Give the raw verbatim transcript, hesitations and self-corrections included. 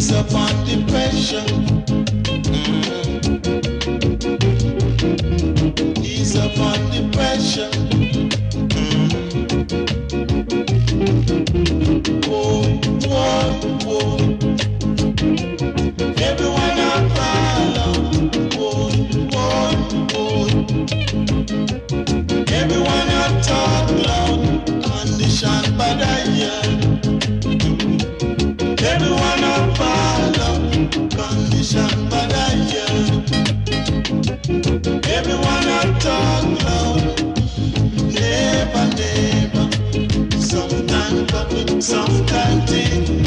upon depression. Mm. Ease upon depression. Mm. Whoa, whoa, whoa. Everyone out follow. Whoa, whoa, whoa. Everyone out talk loud. Conditioned by the year. Everyone up follow, conditioned by the year. Everyone up talk loud, never, never. Sometimes public, sometimes thing.